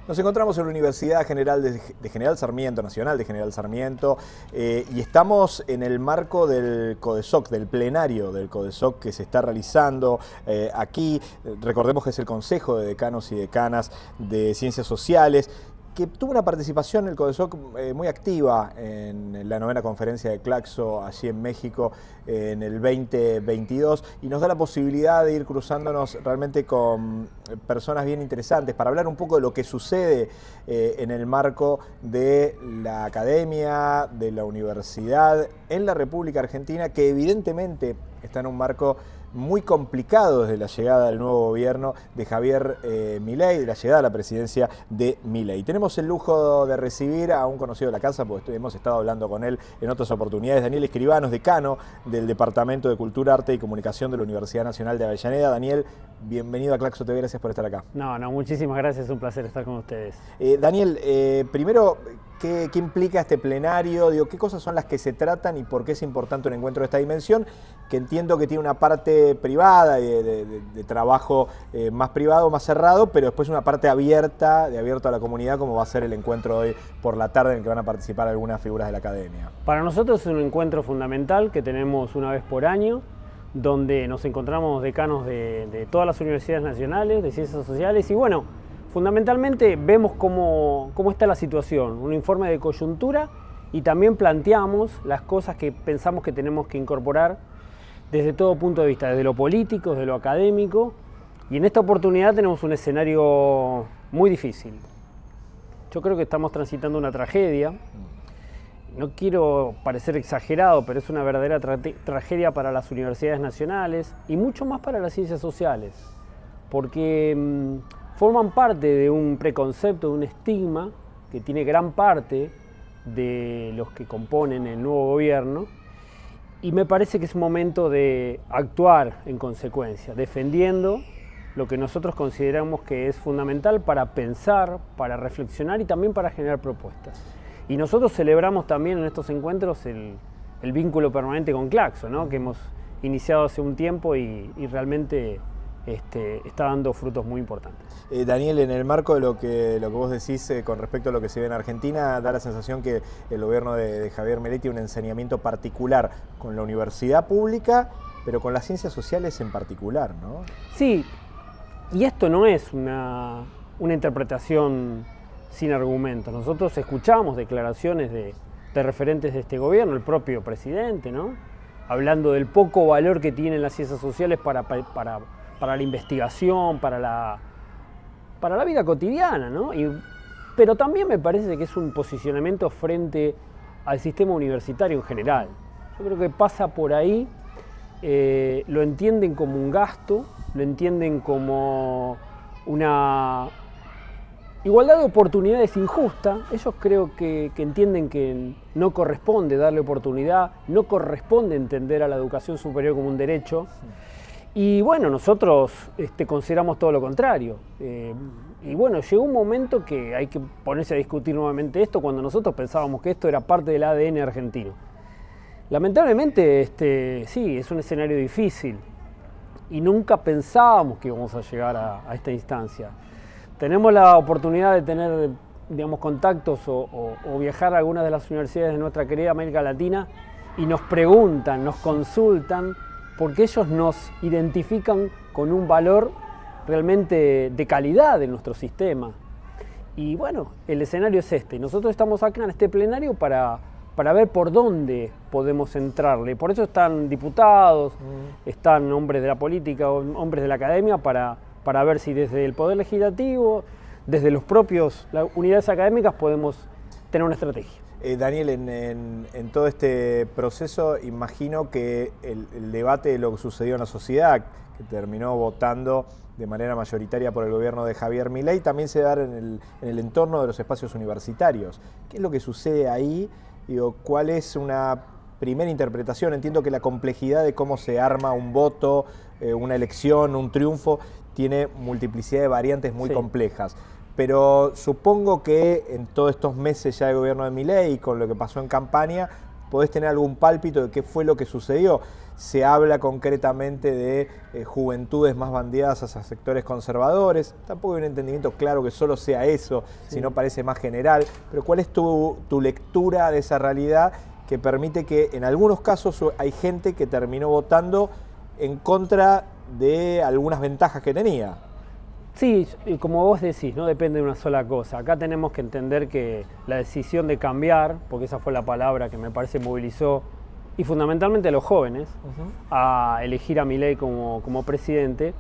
Nos encontramos en la Universidad General de General Sarmiento, Nacional de General Sarmiento, y estamos en el marco del CODESOC, del plenario del CODESOC que se está realizando aquí. Recordemos que es el Consejo de Decanos y Decanas de Ciencias Sociales, que tuvo una participación en el CODESOC muy activa en la 9ª conferencia de Claxo, allí en México, en el 2022, y nos da la posibilidad de ir cruzándonos realmente con personas bien interesantes para hablar un poco de lo que sucede en el marco de la academia, de la universidad en la República Argentina, que evidentemente está en un marco muy complicado desde la llegada del nuevo gobierno de Javier Milei, de la llegada a la presidencia de Milei. Tenemos el lujo de recibir a un conocido de la casa, porque hemos estado hablando con él en otras oportunidades, Daniel Escribanos, decano del Departamento de Cultura, Arte y Comunicación de la Universidad Nacional de Avellaneda. Daniel, bienvenido a Claxo TV, gracias por estar acá. No, muchísimas gracias, es un placer estar con ustedes. Daniel, primero, ¿qué implica este plenario? Digo, ¿qué cosas son las que se tratan y por qué es importante un encuentro de esta dimensión? Que entiendo que tiene una parte privada, de trabajo más privado, más cerrado, pero después una parte abierta, abierto a la comunidad, como va a ser el encuentro de hoy por la tarde en el que van a participar algunas figuras de la academia. Para nosotros es un encuentro fundamental que tenemos una vez por año, donde nos encontramos decanos de todas las universidades nacionales, de ciencias sociales, y bueno, fundamentalmente vemos cómo está la situación, un informe de coyuntura, y también planteamos las cosas que pensamos que tenemos que incorporar desde todo punto de vista, desde lo político, desde lo académico, y en esta oportunidad tenemos un escenario muy difícil. Yo creo que estamos transitando una tragedia. No quiero parecer exagerado, pero es una verdadera tragedia para las universidades nacionales y mucho más para las ciencias sociales, porque forman parte de un preconcepto, de un estigma que tiene gran parte de los que componen el nuevo gobierno, y me parece que es momento de actuar en consecuencia, defendiendo lo que nosotros consideramos que es fundamental para pensar, para reflexionar y también para generar propuestas. Y nosotros celebramos también en estos encuentros el vínculo permanente con Claxo, ¿no? Que hemos iniciado hace un tiempo y realmente está dando frutos muy importantes. Daniel, en el marco de lo que vos decís con respecto a lo que se ve en Argentina, da la sensación que el gobierno de Javier Milei tiene un ensañamiento particular con la universidad pública, pero con las ciencias sociales en particular, ¿no? Sí, y esto no es una interpretación sin argumentos. Nosotros escuchamos declaraciones de referentes de este gobierno, el propio presidente, ¿no? Hablando del poco valor que tienen las ciencias sociales para la investigación, para la vida cotidiana, ¿no? Pero también me parece que es un posicionamiento frente al sistema universitario en general. Yo creo que pasa por ahí, lo entienden como un gasto, lo entienden como una igualdad de oportunidades injusta. Ellos creo que entienden que no corresponde darle oportunidad, no corresponde entender a la educación superior como un derecho. Y bueno, nosotros consideramos todo lo contrario. Y bueno, llegó un momento que hay que ponerse a discutir nuevamente esto, cuando nosotros pensábamos que esto era parte del ADN argentino. Lamentablemente, sí, es un escenario difícil y nunca pensábamos que íbamos a llegar a esta instancia. Tenemos la oportunidad de tener, digamos, contactos o viajar a algunas de las universidades de nuestra querida América Latina y nos preguntan, nos consultan, porque ellos nos identifican con un valor realmente de calidad en nuestro sistema. Y bueno, el escenario es este. Nosotros estamos acá en este plenario para ver por dónde podemos entrarle. Por eso están diputados, están hombres de la política, hombres de la academia, para ver si desde el Poder Legislativo, desde las unidades académicas, podemos tener una estrategia. Daniel, en todo este proceso, imagino que el debate de lo que sucedió en la sociedad, que terminó votando de manera mayoritaria por el gobierno de Javier Milei, también se da en el entorno de los espacios universitarios. ¿Qué es lo que sucede ahí? Digo, ¿cuál es una primera interpretación? Entiendo que la complejidad de cómo se arma un voto, una elección, un triunfo, tiene multiplicidad de variantes muy complejas. Pero supongo que en todos estos meses ya de gobierno de Milei, con lo que pasó en campaña, podés tener algún pálpito de qué fue lo que sucedió. se habla concretamente de juventudes más bandeadas hacia sectores conservadores. Tampoco hay un entendimiento claro que solo sea eso, Sí. sino parece más general. Pero ¿cuál es tu lectura de esa realidad que permite que en algunos casos hay gente que terminó votando en contra de algunas ventajas que tenía? Sí, y como vos decís, no depende de una sola cosa. Acá tenemos que entender que la decisión de cambiar, porque esa fue la palabra que me parece movilizó, y fundamentalmente a los jóvenes, a elegir a Milei como presidente,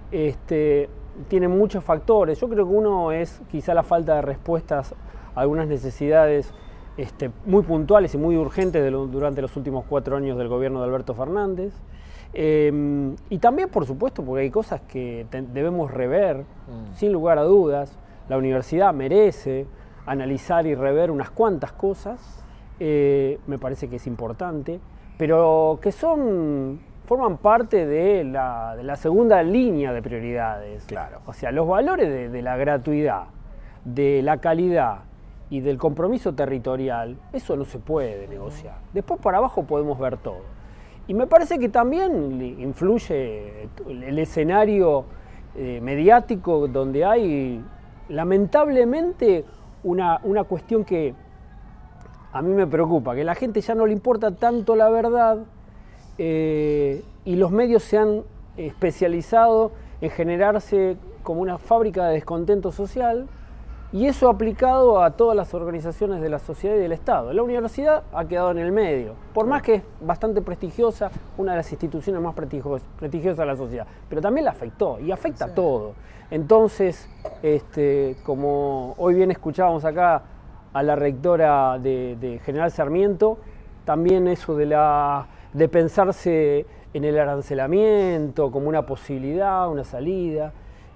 tiene muchos factores. Yo creo que uno es quizá la falta de respuestas a algunas necesidades muy puntuales y muy urgentes durante los últimos 4 años del gobierno de Alberto Fernández. Y también, por supuesto, porque hay cosas que debemos rever, sin lugar a dudas. La universidad merece analizar y rever unas cuantas cosas, me parece que es importante, pero que forman parte de la segunda línea de prioridades. Claro. O sea, los valores de la gratuidad, de la calidad y del compromiso territorial, eso no se puede negociar. Después para abajo podemos ver todo. Y me parece que también influye el escenario mediático donde hay, lamentablemente, una cuestión que a mí me preocupa, que a la gente ya no le importa tanto la verdad y los medios se han especializado en generarse como una fábrica de descontento social, y eso aplicado a todas las organizaciones de la sociedad y del Estado. La universidad ha quedado en el medio, por más que es bastante prestigiosa, una de las instituciones más prestigiosas de la sociedad, pero también la afectó y afecta a todo. Entonces, como hoy bien escuchábamos acá a la rectora de General Sarmiento, también eso de pensarse en el arancelamiento como una posibilidad, una salida.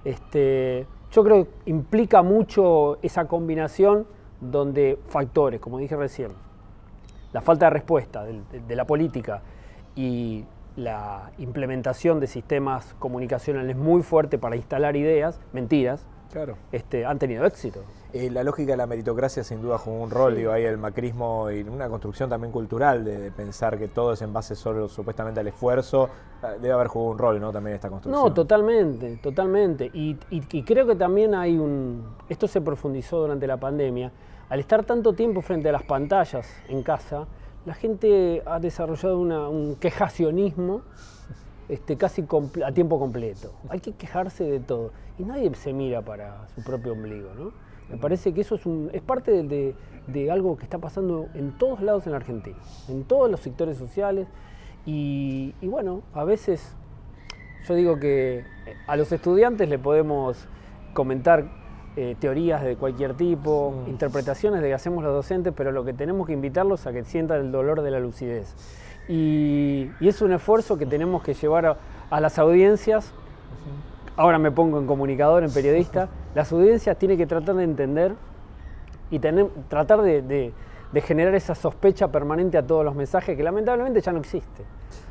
Yo creo que implica mucho esa combinación donde factores, como dije recién, la falta de respuesta de la política y la implementación de sistemas comunicacionales muy fuertes para instalar ideas, mentiras, Claro. Han tenido éxito. La lógica de la meritocracia sin duda jugó un rol, Sí. digo, ahí el macrismo y una construcción también cultural de pensar que todo es en base solo supuestamente al esfuerzo, debe haber jugado un rol, ¿no? También esta construcción. No, totalmente, totalmente. Y creo que también hay esto se profundizó durante la pandemia, al estar tanto tiempo frente a las pantallas en casa, la gente ha desarrollado un quejacionismo casi a tiempo completo. Hay que quejarse de todo y nadie se mira para su propio ombligo, ¿no? Me parece que eso es parte de algo que está pasando en todos lados en la Argentina, en todos los sectores sociales y bueno, a veces yo digo que a los estudiantes le podemos comentar teorías de cualquier tipo, interpretaciones de que hacemos los docentes, pero lo que tenemos que invitarlos a que sientan el dolor de la lucidez. Y es un esfuerzo que tenemos que llevar a las audiencias. Ahora me pongo en comunicador, en periodista. Las audiencias tienen que tratar de entender y tratar de generar esa sospecha permanente a todos los mensajes que lamentablemente ya no existe.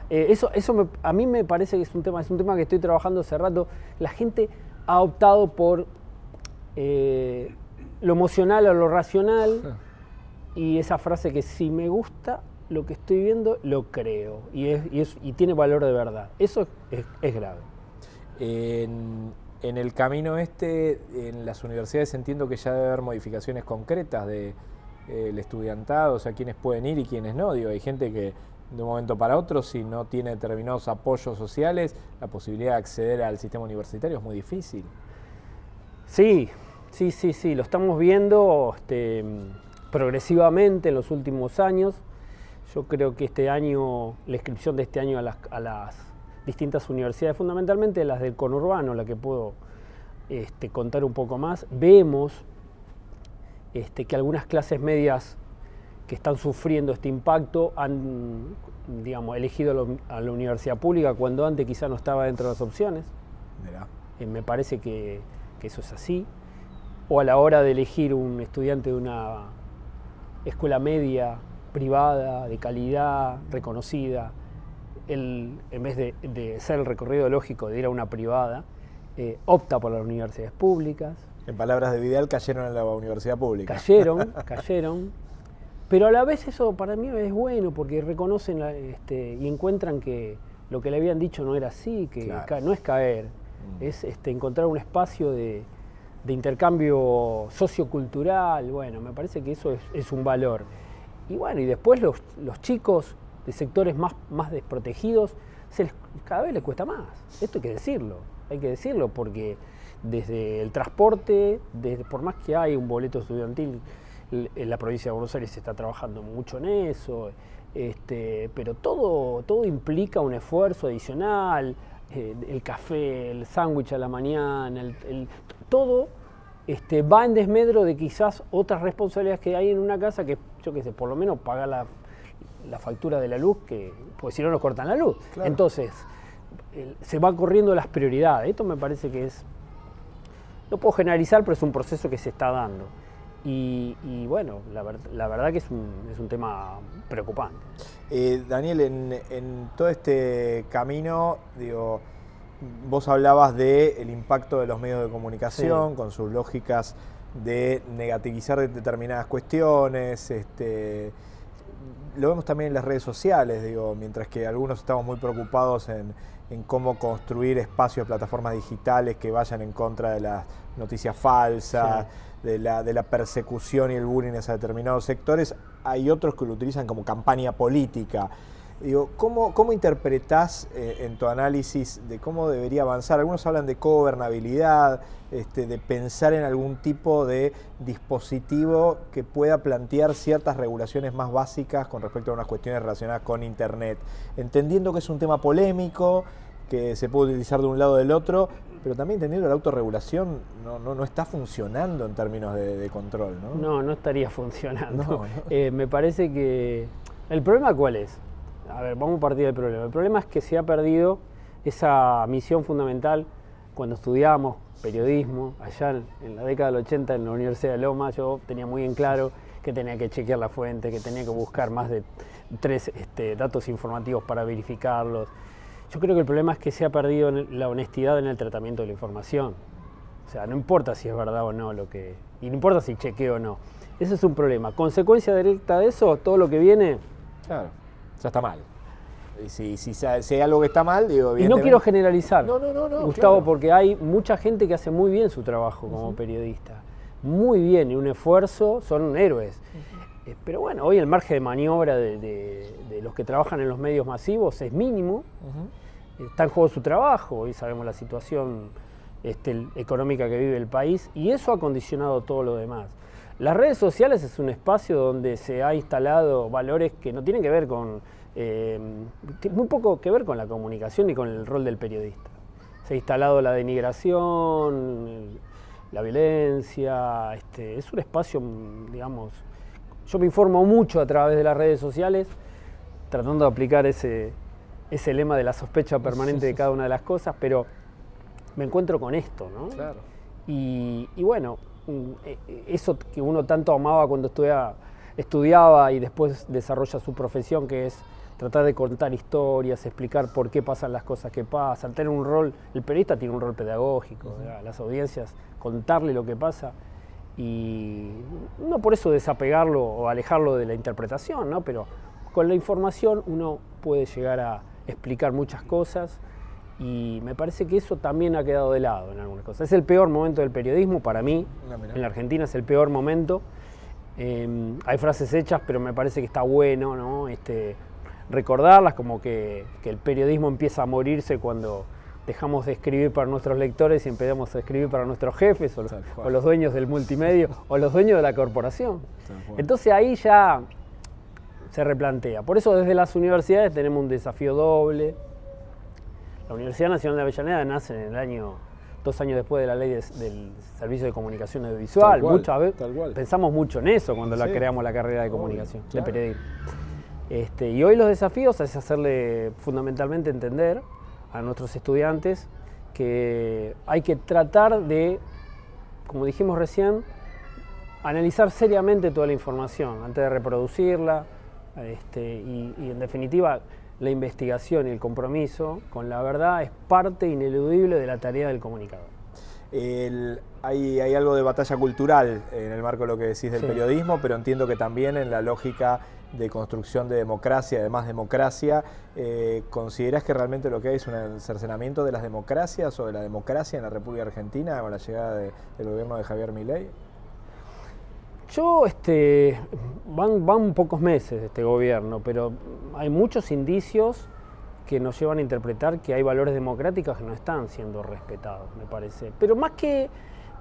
A mí me parece que es un tema que estoy trabajando hace rato. La gente ha optado por lo emocional o lo racional, y esa frase que si me gusta lo que estoy viendo, lo creo, y tiene valor de verdad. Eso es grave. En el camino en las universidades entiendo que ya debe haber modificaciones concretas del estudiantado, o sea, quiénes pueden ir y quiénes no. Digo, hay gente que de un momento para otro, si no tiene determinados apoyos sociales, la posibilidad de acceder al sistema universitario es muy difícil. Sí, lo estamos viendo progresivamente en los últimos años. Yo creo que la inscripción de este año a las distintas universidades, fundamentalmente las del conurbano, la que puedo contar un poco más, vemos que algunas clases medias que están sufriendo este impacto han, elegido a la universidad pública cuando antes quizá no estaba dentro de las opciones. Mirá. Me parece que eso es así. O a la hora de elegir un estudiante de una escuela media privada, de calidad, reconocida, en vez de ser el recorrido lógico de ir a una privada, opta por las universidades públicas. En palabras de Vidal, cayeron en la universidad pública. Cayeron. Pero a la vez eso para mí es bueno porque reconocen y encuentran que lo que le habían dicho no era así, que no es caer, es encontrar un espacio de intercambio sociocultural. Bueno, me parece que eso es un valor. Y bueno, y después los chicos de sectores más desprotegidos, cada vez les cuesta más. Esto hay que decirlo porque desde el transporte, por más que hay un boleto estudiantil, en la provincia de Buenos Aires se está trabajando mucho en eso, pero todo implica un esfuerzo adicional, el café, el sándwich a la mañana, todo va en desmedro de quizás otras responsabilidades que hay en una casa que, yo qué sé, por lo menos pagar la factura de la luz, pues si no nos cortan la luz. Claro. Entonces, se van corriendo las prioridades. Esto me parece que no puedo generalizar, pero es un proceso que se está dando. Y bueno, la verdad que es un tema preocupante. Daniel, en todo este camino, digo, vos hablabas del impacto de los medios de comunicación, sí, con sus lógicas de negativizar determinadas cuestiones. Lo vemos también en las redes sociales, digo, mientras que algunos estamos muy preocupados en cómo construir espacios, plataformas digitales que vayan en contra de las noticias falsas, sí, de la persecución y el bullying hacia determinados sectores. Hay otros que lo utilizan como campaña política. Digo, ¿cómo interpretás en tu análisis de cómo debería avanzar? Algunos hablan de cogobernabilidad, de pensar en algún tipo de dispositivo que pueda plantear ciertas regulaciones más básicas con respecto a unas cuestiones relacionadas con Internet. Entendiendo que es un tema polémico, que se puede utilizar de un lado o del otro, pero también entendiendo que la autorregulación no está funcionando en términos de control, ¿no? No estaría funcionando. Me parece que... ¿El problema cuál es? A ver, vamos a partir del problema. El problema es que se ha perdido esa misión fundamental. Cuando estudiábamos periodismo, allá en la década del 80 en la Universidad de Loma, yo tenía muy en claro que tenía que chequear la fuente, que tenía que buscar más de 3 datos informativos para verificarlos. Yo creo que el problema es que se ha perdido la honestidad en el tratamiento de la información. O sea, no importa si es verdad o no y no importa si chequeo o no. Ese es un problema. Consecuencia directa de eso, todo lo que viene... Claro. Ya está mal. Y si hay algo que está mal, digo, y no quiero generalizar, no, Gustavo, claro, porque hay mucha gente que hace muy bien su trabajo como periodista. Muy bien, y un esfuerzo, son héroes. Pero bueno, hoy el margen de maniobra de los que trabajan en los medios masivos es mínimo. Está en juego su trabajo, hoy sabemos la situación económica que vive el país, y eso ha condicionado todo lo demás. Las redes sociales es un espacio donde se ha instalado valores que no tienen que ver con, muy poco que ver con la comunicación y con el rol del periodista. Se ha instalado la denigración, la violencia, es un espacio, digamos, yo me informo mucho a través de las redes sociales, tratando de aplicar ese lema de la sospecha permanente de cada una de las cosas, pero me encuentro con esto, ¿no? Claro. Y bueno, eso que uno tanto amaba cuando estudiaba y después desarrolla su profesión, que es tratar de contar historias, explicar por qué pasan las cosas que pasan, tener un rol, el periodista tiene un rol pedagógico, a las audiencias, contarle lo que pasa, y no por eso desapegarlo o alejarlo de la interpretación, ¿no? Pero con la información uno puede llegar a explicar muchas cosas, y me parece que eso también ha quedado de lado en algunas cosas. Es el peor momento del periodismo para mí, en la Argentina es el peor momento. Hay frases hechas, pero me parece que está bueno, ¿no? Recordarlas, como que el periodismo empieza a morirse cuando dejamos de escribir para nuestros lectores y empezamos a escribir para nuestros jefes o los dueños del multimedio o los dueños de la corporación. Entonces ahí ya se replantea. Por eso desde las universidades tenemos un desafío doble. La Universidad Nacional de Avellaneda nace en el año, 2 años después de la ley del Servicio de Comunicación Audiovisual. Muchas veces pensamos mucho en eso cuando creamos la carrera de comunicación, de periodismo. Y hoy los desafíos es hacerle fundamentalmente entender a nuestros estudiantes que hay que tratar de, como dijimos recién, analizar seriamente toda la información antes de reproducirla, y en definitiva la investigación y el compromiso con la verdad es parte ineludible de la tarea del comunicador. Hay algo de batalla cultural en el marco de lo que decís del periodismo, pero entiendo que también en la lógica de construcción de democracia, de más democracia, ¿considerás que realmente lo que hay es un cercenamiento de las democracias o de la democracia en la República Argentina con la llegada del gobierno de Javier Milei? Yo, van pocos meses de este gobierno, pero hay muchos indicios que nos llevan a interpretar que hay valores democráticos que no están siendo respetados, me parece. Pero más que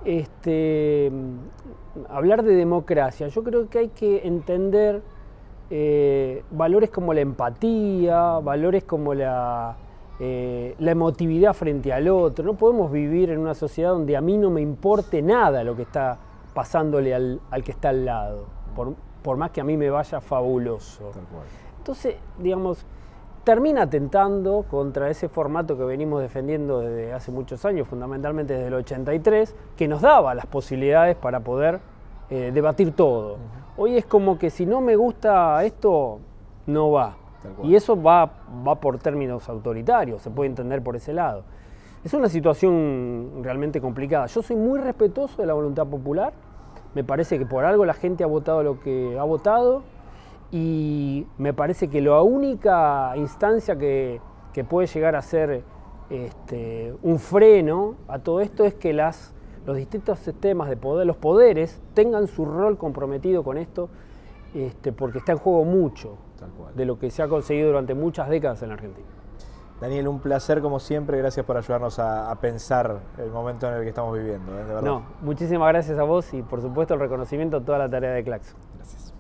hablar de democracia, yo creo que hay que entender valores como la empatía, valores como la emotividad frente al otro. No podemos vivir en una sociedad donde a mí no me importe nada lo que está pasándole al que está al lado, por más que a mí me vaya fabuloso. Entonces, digamos, termina atentando contra ese formato que venimos defendiendo desde hace muchos años, fundamentalmente desde el 83, que nos daba las posibilidades para poder debatir todo. Hoy es como que si no me gusta esto, no va. Y eso va por términos autoritarios, se puede entender por ese lado. Es una situación realmente complicada. Yo soy muy respetuoso de la voluntad popular. Me parece que por algo la gente ha votado lo que ha votado y me parece que la única instancia que puede llegar a ser un freno a todo esto es que los distintos sistemas de poder, los poderes, tengan su rol comprometido con esto, porque está en juego mucho de lo que se ha conseguido durante muchas décadas en la Argentina. Daniel, un placer como siempre, gracias por ayudarnos a pensar el momento en el que estamos viviendo, de verdad. No, muchísimas gracias a vos y por supuesto el reconocimiento a toda la tarea de Claxon. Gracias.